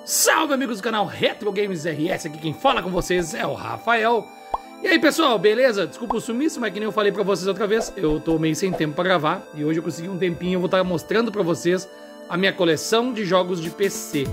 Salve amigos do canal Retro Games RS, aqui quem fala com vocês é o Rafael. E aí pessoal, beleza? Desculpa o sumiço, mas que nem eu falei pra vocês outra vez, eu tô meio sem tempo pra gravar. E hoje eu consegui um tempinho, eu vou estar mostrando pra vocês a minha coleção de jogos de PC.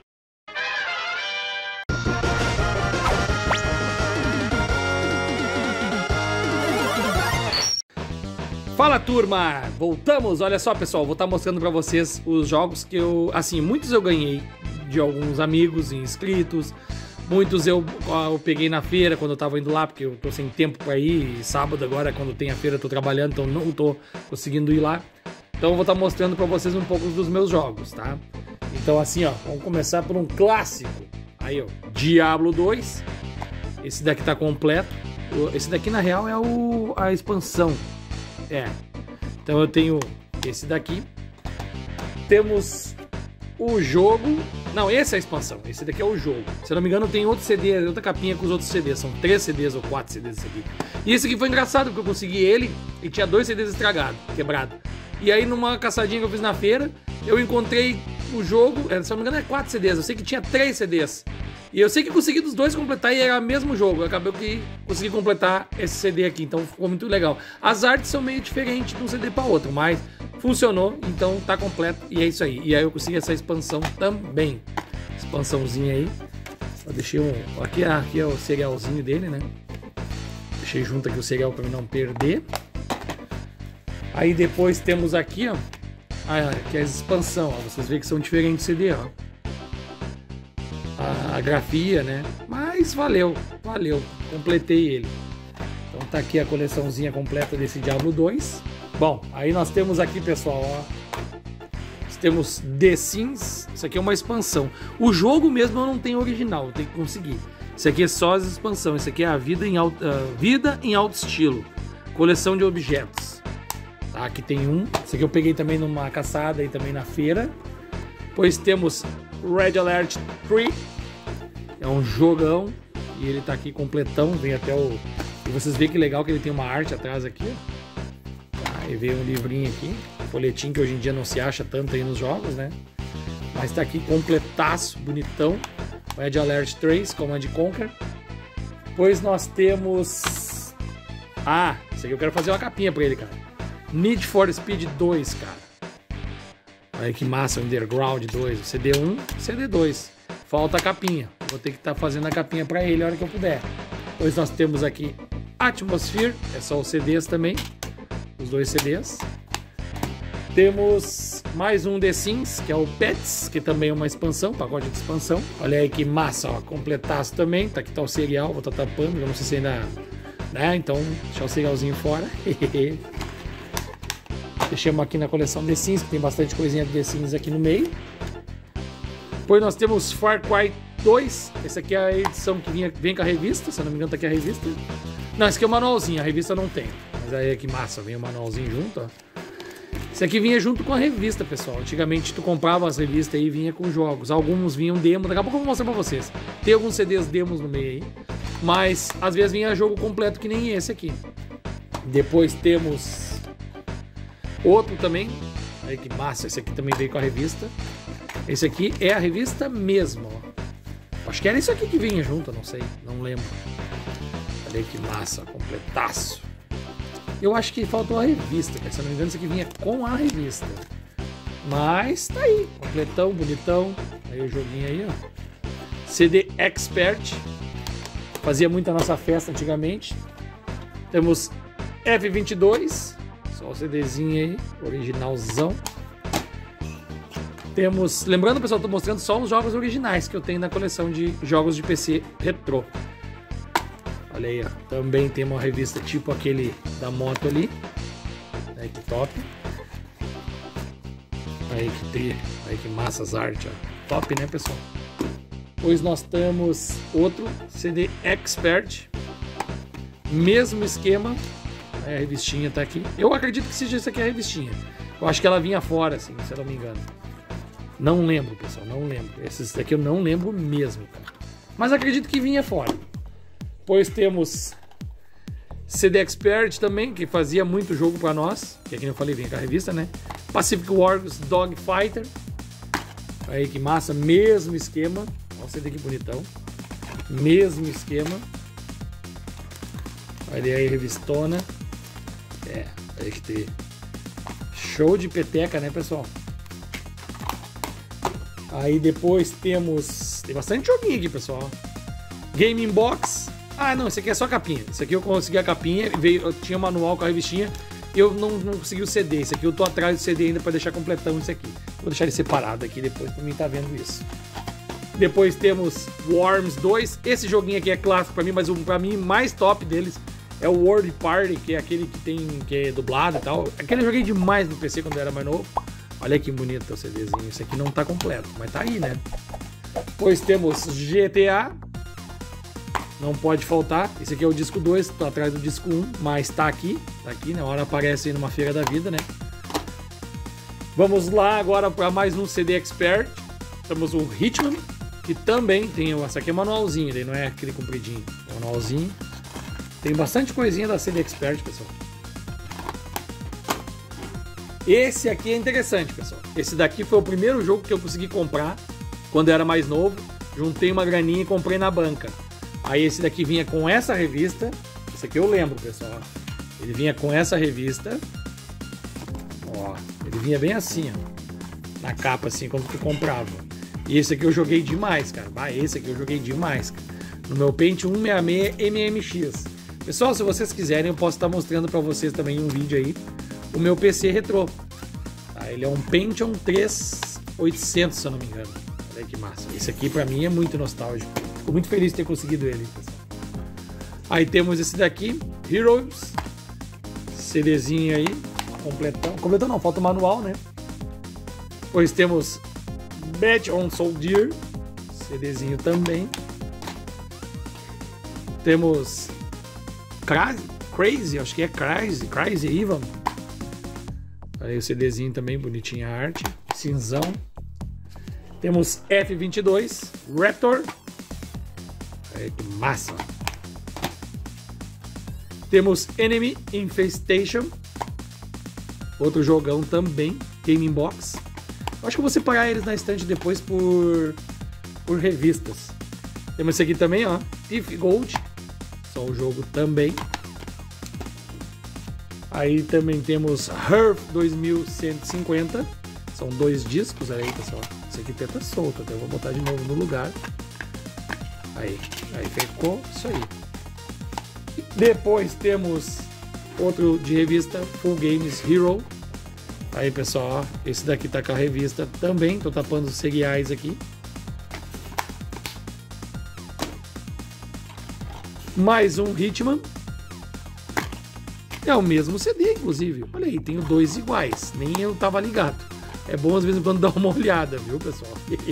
Fala turma, voltamos, olha só pessoal, vou estar mostrando pra vocês os jogos que eu, assim, muitos eu ganhei de alguns amigos e inscritos, muitos eu peguei na feira quando eu tava indo lá, porque eu tô sem tempo pra ir, e sábado agora quando tem a feira eu tô trabalhando, então não tô conseguindo ir lá, então eu vou estar mostrando pra vocês um pouco dos meus jogos, tá? Então assim ó, vamos começar por um clássico, aí ó, Diablo 2, esse daqui tá completo, esse daqui na real é a expansão. Então eu tenho esse daqui. Temos o jogo. Não, esse é a expansão. Esse daqui é o jogo. Se eu não me engano, tem outro CD, outra capinha com os outros CDs. São 3 CDs ou 4 CDs esse aqui. E esse aqui foi engraçado, porque eu consegui ele e tinha 2 CDs estragados, quebrados. E aí, numa caçadinha que eu fiz na feira, eu encontrei o jogo. Se eu não me engano, é 4 CDs. Eu sei que tinha 3 CDs. E eu sei que consegui dos dois completar e era o mesmo jogo. Eu acabei que consegui completar esse CD aqui, então ficou muito legal. As artes são meio diferentes de um CD para outro, mas funcionou, então tá completo e é isso aí. E aí eu consegui essa expansão também. Expansãozinha aí. Eu deixei aqui é o cerealzinho dele, né? Deixei junto aqui o cereal para não perder. Aí depois temos aqui, ó. Aqui é a expansão, ó. Vocês veem que são diferentes CD, ó. A grafia, né? Mas valeu, completei ele. Então tá aqui a coleçãozinha completa desse Diablo 2. Bom, aí nós temos aqui, pessoal, ó, nós temos The Sims. Isso aqui é uma expansão. O jogo mesmo eu não tenho original, eu tenho que conseguir. Isso aqui é só as expansões. Isso aqui é a vida em alto estilo. Coleção de objetos. Tá, aqui tem um. Isso aqui eu peguei também numa caçada e também na feira. Depois temos Red Alert 3, é um jogão e ele tá aqui completão, vem até o... E vocês veem que legal que ele tem uma arte atrás aqui, e veio um livrinho aqui, folhetim que hoje em dia não se acha tanto aí nos jogos, né? Mas tá aqui completaço, bonitão, Red Alert 3, Command & Conquer. Depois nós temos... esse aqui eu quero fazer uma capinha pra ele, cara. Need for Speed 2, cara. Olha que massa, o Underground 2, o CD1, CD2. Falta a capinha. Vou ter que estar fazendo a capinha para ele a hora que eu puder. Depois nós temos aqui Atmosphere, é só os CDs também. Os 2 CDs. Temos mais um The Sims, que é o Pets, que também é uma expansão, pacote de expansão. Olha aí que massa, ó, completaço também. Tá aqui tá o cereal, vou estar tapando, eu não sei se ainda... né? Então, deixar o cerealzinho fora. Deixamos aqui na coleção The Sims, que tem bastante coisinha de The Sims aqui no meio. Depois nós temos Far Cry 2. Essa aqui é a edição que vem com a revista, se eu não me engano tá aqui a revista. Não, esse aqui é o manualzinho, a revista não tem. Mas aí que massa, vem o manualzinho junto, ó. Esse aqui vinha junto com a revista, pessoal. Antigamente tu comprava as revistas aí e vinha com jogos. Alguns vinham demo, daqui a pouco eu vou mostrar pra vocês. Tem alguns CDs demos no meio aí. Mas às vezes vinha jogo completo que nem esse aqui. Depois temos... outro também, aí que massa, esse aqui também veio com a revista. Esse aqui é a revista mesmo, ó. Acho que era isso aqui que vinha junto, não sei, não lembro. Olha aí que massa, completaço. Eu acho que faltou a revista, se eu não me engano isso aqui vinha com a revista. Mas tá aí, completão, bonitão. Aí o joguinho aí, ó. CD Expert. Fazia muito a nossa festa antigamente. Temos F22. Só o CDzinho aí, originalzão. Temos... lembrando, pessoal, eu tô mostrando só os jogos originais que eu tenho na coleção de jogos de PC retrô. Olha aí, ó. Também tem uma revista tipo aquele da moto ali. Aí que top. Aí que tri. Aí que massa as artes, ó. Top, né, pessoal? Depois nós temos outro CD Expert. Mesmo esquema. A revistinha tá aqui. Eu acredito que seja essa aqui a revistinha. Eu acho que ela vinha fora, assim, se eu não me engano. Não lembro, pessoal, não lembro. Esses daqui eu não lembro mesmo, cara. Mas acredito que vinha fora. Depois temos CD Expert também, que fazia muito jogo pra nós. Que aqui eu falei, vinha com a revista, né? Pacific Wars Dog Fighter. Aí que massa, mesmo esquema. Olha o CD que bonitão. Mesmo esquema. Olha aí, revistona. É, aí que ter. Show de peteca, né, pessoal? Aí depois temos... Tem bastante joguinho aqui, pessoal. Gaming Box. Ah, não, esse aqui é só capinha. Esse aqui eu consegui a capinha, eu tinha manual com a revistinha e eu não consegui o CD. Esse aqui eu tô atrás do CD ainda para deixar completão esse aqui. Vou deixar ele separado aqui depois para mim tá vendo isso. Depois temos Worms 2. Esse joguinho aqui é clássico para mim, mas o para mim mais top deles é o World Party, que é aquele que é dublado e tal. Aquele eu joguei demais no PC quando eu era mais novo. Olha que bonito o CDzinho. Esse aqui não tá completo, mas tá aí, né? Depois temos GTA. Não pode faltar. Esse aqui é o disco 2, tô atrás do disco 1, mas tá aqui, na hora aparece aí numa feira da vida, né? Vamos lá agora para mais um CD Expert. Temos o Hitman, que também tem, essa aqui é manualzinho, daí não é aquele compridinho, é manualzinho. Tem bastante coisinha da CD Expert, pessoal. Esse aqui é interessante, pessoal. Esse daqui foi o primeiro jogo que eu consegui comprar quando eu era mais novo. Juntei uma graninha e comprei na banca. Aí esse daqui vinha com essa revista. Esse aqui eu lembro, pessoal. Ele vinha com essa revista. Ó, ele vinha bem assim, ó. Na capa, assim, quando tu comprava. E esse aqui eu joguei demais, cara. Ah, esse aqui eu joguei demais, cara. No meu Pentium 166 MMX. Pessoal, se vocês quiserem, eu posso estar mostrando pra vocês também um vídeo aí. O meu PC retrô. Tá? Ele é um Pentium 3800, se eu não me engano. Olha que massa. Esse aqui pra mim é muito nostálgico. Fico muito feliz de ter conseguido ele, pessoal. Aí temos esse daqui, Heroes. CDzinho aí, completão. Completão não, falta o manual, né? Depois temos Badge on Soldier. CDzinho também. Temos Crazy, acho que é Crazy Ivan. Aí o CDzinho também, bonitinha a arte. Cinzão. Temos F22, Raptor. Aí, que massa. Temos Enemy Infestation. Outro jogão também, Gaming Box. Acho que eu vou separar eles na estante depois por revistas. Temos esse aqui também, ó, Thief Gold. Só o jogo também. Aí também temos Earth 2150. São 2 discos aí, pessoal. Esse aqui tá solto, até eu vou botar de novo no lugar. Aí ficou isso aí. Depois temos outro de revista, Full Games Hero. Aí, pessoal, ó, esse daqui tá com a revista também. Tô tapando os cereais aqui. Mais um Hitman. É o mesmo CD, inclusive. Olha aí, tenho 2 iguais. Nem eu tava ligado. É bom às vezes quando dar uma olhada, viu, pessoal?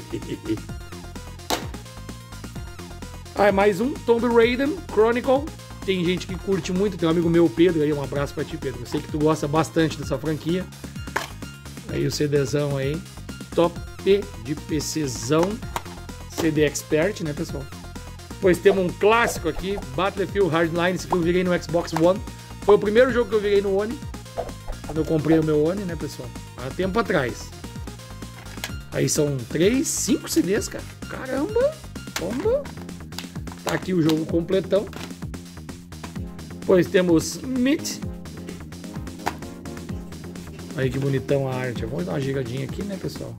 Ah, mais um Tomb Raider Chronicle. Tem gente que curte muito. Tem um amigo meu, Pedro, aí, um abraço pra ti, Pedro. Eu sei que tu gosta bastante dessa franquia. Aí o CDzão aí. Top de PCzão. CD Expert, né, pessoal? Depois temos um clássico aqui, Battlefield Hardline. Esse que eu virei no Xbox One. Foi o primeiro jogo que eu virei no One. Quando eu comprei o meu One, né, pessoal? Há tempo atrás. Aí são 5 CDs, cara. Caramba! Bomba! Tá aqui o jogo completão. Depois temos Meat. Aí que bonitão a arte. Vamos dar uma giradinha aqui, né, pessoal?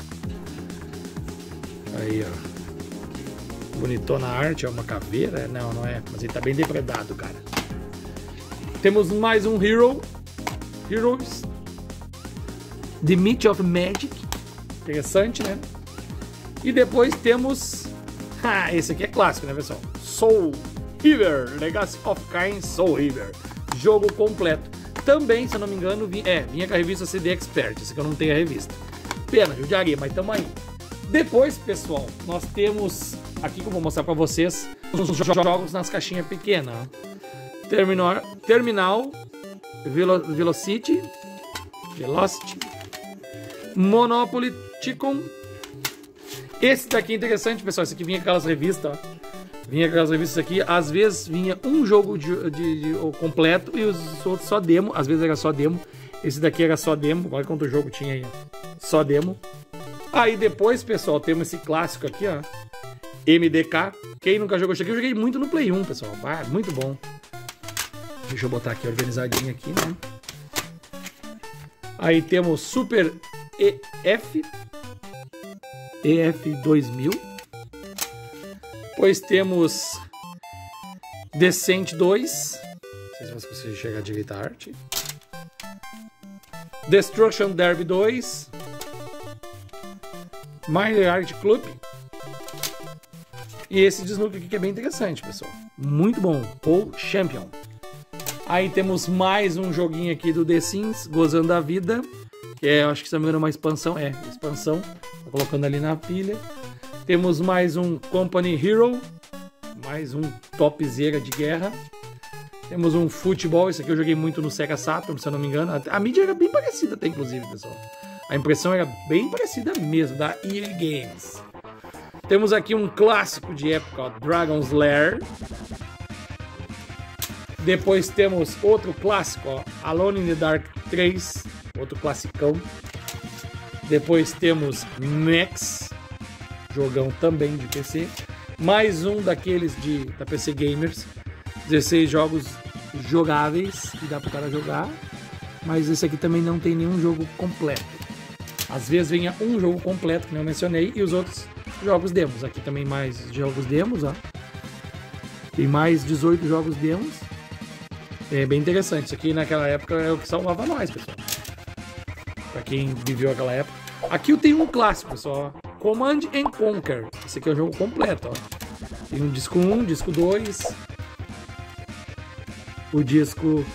Aí, ó. Bonitona a arte. É uma caveira? Não, não é. Mas ele tá bem depredado, cara. Temos mais um Heroes. The Myth of Magic. Interessante, né? E depois temos... esse aqui é clássico, né, pessoal? Soul River. Legacy of Kain Soul River. Jogo completo. Também, se eu não me engano, vinha com a revista CD Expert. Esse aqui eu não tenho a revista. Pena, judiaria, mas tamo aí. Depois, pessoal, nós temos... Aqui que eu vou mostrar pra vocês os jogos nas caixinhas pequenas. Terminal Velocity. Monopoly Ticon. Esse daqui é interessante, pessoal. Esse aqui vinha com aquelas revistas, ó. Vinha aquelas revistas aqui. Às vezes vinha um jogo de completo e os outros só demo. Às vezes era só demo. Esse daqui era só demo. Olha quanto jogo tinha aí. Só demo. Aí depois, pessoal, temos esse clássico aqui, ó. MDK. Quem nunca jogou isso aqui? Eu joguei muito no Play 1, pessoal. Ah, muito bom. Deixa eu botar aqui organizadinho aqui, né? Aí temos Super EF 2000. Depois temos Descent 2. Não sei se você chegar a direita a arte. Destruction Derby 2. Minor Art Club. E esse de Snook aqui que é bem interessante, pessoal. Muito bom. O Champion. Aí temos mais um joguinho aqui do The Sims, Gozando a Vida. Que é, acho que se não me engano, uma expansão. É, expansão. Tô colocando ali na pilha. Temos mais um Company Hero. Mais um topzera de guerra. Temos um futebol. Esse aqui eu joguei muito no Sega Saturn, se eu não me engano. A mídia era bem parecida até, inclusive, pessoal. A impressão era bem parecida mesmo, da EA Games. Temos aqui um clássico de época, ó, Dragon's Lair. Depois temos outro clássico, ó, Alone in the Dark 3. Outro classicão. Depois temos Max. Jogão também de PC. Mais um daqueles da PC Gamers. 16 jogos jogáveis que dá pro cara jogar. Mas esse aqui também não tem nenhum jogo completo. Às vezes venha um jogo completo, que eu mencionei, e os outros jogos demos. Aqui também mais jogos demos, ó. Tem mais 18 jogos demos. É bem interessante. Isso aqui naquela época é o que salvava nós, pessoal. Pra quem viveu aquela época. Aqui eu tenho um clássico, pessoal. Command and Conquer. Esse aqui é o jogo completo, ó. Tem um disco 1, disco 2. O disco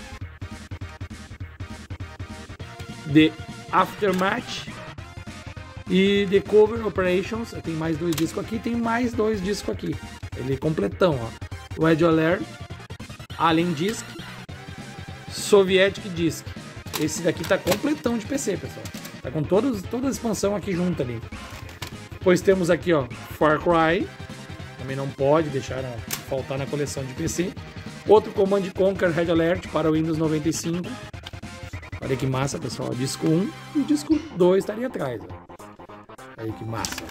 The Aftermath. E The Cover Operations. Tem mais 2 discos aqui. Tem mais 2 discos aqui. Ele é completão, ó. Red Alert. Alien Disc. Sovietic Disc. Esse daqui tá completão de PC, pessoal. Tá com toda a expansão aqui junto ali. Depois temos aqui, ó, Far Cry. Também não pode deixar faltar na coleção de PC. Outro Command Conquer Red Alert para o Windows 95. Olha que massa, pessoal. Disco 1 e o disco 2 estaria atrás, ó. Olha que massa.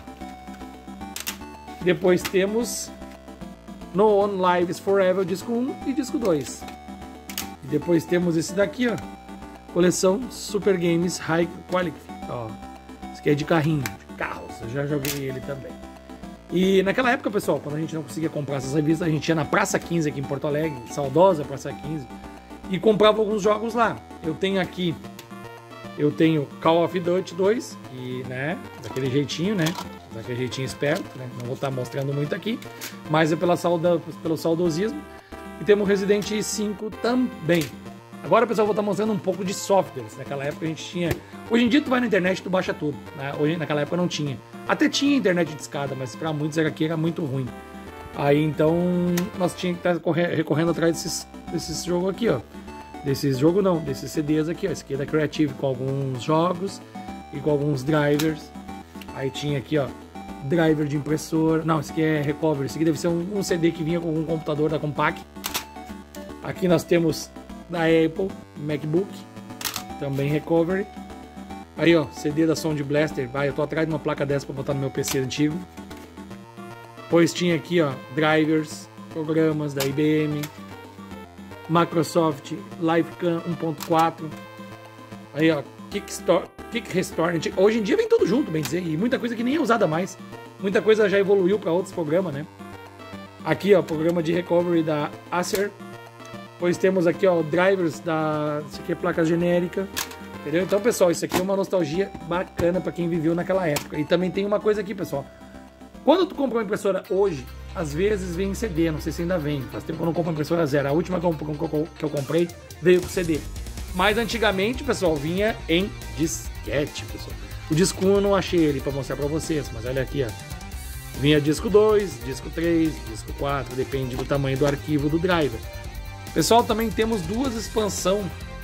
Depois temos No On Lives Forever, disco 1 e disco 2. E depois temos esse daqui, ó. Coleção Super Games High Quality. Ó, esse aqui é de carrinho, de carros. Eu já joguei ele também. E naquela época, pessoal, quando a gente não conseguia comprar essas revistas, a gente ia na Praça 15 aqui em Porto Alegre, saudosa Praça 15, e comprava alguns jogos lá. Eu tenho aqui, Call of Duty 2, e, né, daquele jeitinho, né, daquele jeitinho esperto, né, não vou estar mostrando muito aqui, mas é pelo saudosismo. E temos Resident 5 também. Agora, pessoal, eu vou estar mostrando um pouco de softwares. Naquela época a gente tinha... Hoje em dia tu vai na internet e tu baixa tudo, né? Naquela época não tinha. Até tinha internet de escada, mas para muitos era muito ruim. Aí então nós tínhamos que estar recorrendo atrás desses jogos aqui, ó. Desses CDs aqui, ó. Esse aqui é da Creative com alguns jogos e com alguns drivers. Aí tinha aqui, ó, driver de impressora. Não, esse aqui é Recovery. Esse aqui deve ser um CD que vinha com um computador da Compaq. Aqui nós temos da Apple, MacBook, também Recovery. Aí, ó, CD da Sound Blaster. Vai, eu tô atrás de uma placa dessa para botar no meu PC antigo. Pois tinha aqui, ó, drivers, programas da IBM, Microsoft Livecam 1.4. Aí, ó, Kick Restore. Hoje em dia vem tudo junto, bem dizer, e muita coisa que nem é usada mais. Muita coisa já evoluiu para outros programas, né? Aqui, ó, programa de recovery da Acer. Pois temos aqui, ó, drivers da... Isso aqui é placa genérica. Entendeu? Então, pessoal, isso aqui é uma nostalgia bacana para quem viveu naquela época. E também tem uma coisa aqui, pessoal. Quando tu compra uma impressora hoje, às vezes vem em CD. Não sei se ainda vem. Faz tempo que eu não compro uma impressora zero. A última que eu comprei veio com CD. Mas antigamente, pessoal, vinha em disquete, pessoal. O disco 1 eu não achei ele para mostrar para vocês. Mas olha aqui, ó. Vinha disco 2, disco 3, disco 4. Depende do tamanho do arquivo do driver. Pessoal, também temos 2 expansões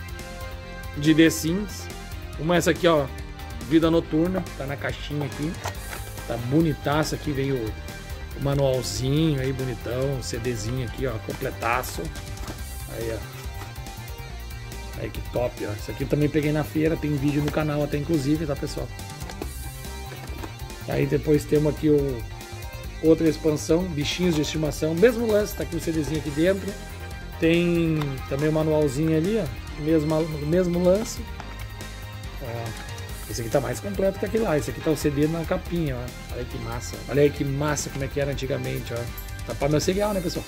de The Sims. Uma é essa aqui, ó, Vida Noturna, tá na caixinha aqui. Tá bonitaça aqui, veio o manualzinho aí, bonitão, CDzinho aqui, ó, completaço. Aí, ó. Aí que top, ó. Isso aqui eu também peguei na feira, tem vídeo no canal até inclusive, tá, pessoal? Aí depois temos aqui outra expansão, bichinhos de estimação, mesmo lance, tá aqui o CDzinho aqui dentro. Tem também o manualzinho ali, ó, mesmo lance. Esse aqui tá mais completo que aquele lá. Esse aqui tá o CD na capinha, ó. Olha que massa. Olha aí que massa como é que era antigamente, ó. Tá para meu cereal, né, pessoal?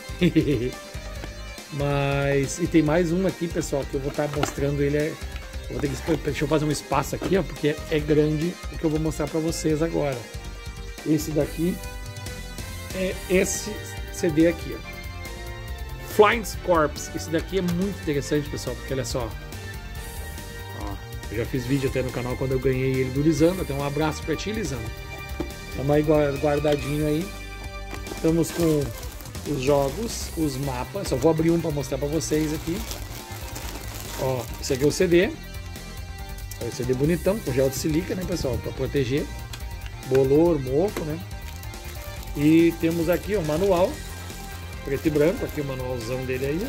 Mas... E tem mais um aqui, pessoal, que eu vou estar mostrando ele. Vou ter que... Deixa eu fazer um espaço aqui, ó, porque é grande o que eu vou mostrar para vocês agora. Esse daqui é esse CD aqui, ó. Flying Corps. Esse daqui é muito interessante, pessoal, porque olha só. Eu já fiz vídeo até no canal quando eu ganhei ele do Lisandro. Até um abraço pra ti, Lisandro. Estamos aí guardadinho aí. Estamos com os jogos, os mapas. Só vou abrir um para mostrar para vocês aqui. Ó, esse aqui é o CD. É o CD bonitão, com gel de silica, né, pessoal? Para proteger. Bolor, mofo, né? E temos aqui o manual. Preto e branco, aqui o manualzão dele aí.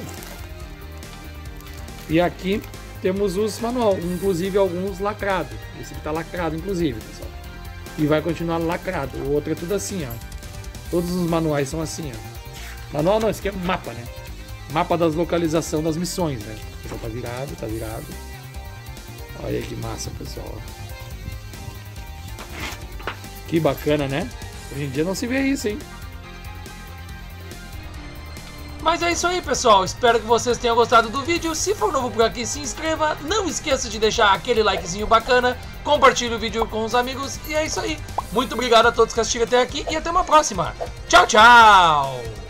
E aqui temos os manual, inclusive alguns lacrados. Esse aqui tá lacrado, inclusive, pessoal. E vai continuar lacrado. O outro é tudo assim, ó. Todos os manuais são assim, ó. Manual não, esse aqui é mapa, né? Mapa das localização das missões, né? O pessoal tá virado, tá virado. Olha que massa, pessoal. Que bacana, né? Hoje em dia não se vê isso, hein? Mas é isso aí, pessoal, espero que vocês tenham gostado do vídeo. Se for novo por aqui, se inscreva, não esqueça de deixar aquele likezinho bacana, compartilhe o vídeo com os amigos, e é isso aí. Muito obrigado a todos que assistiram até aqui e até uma próxima. Tchau, tchau!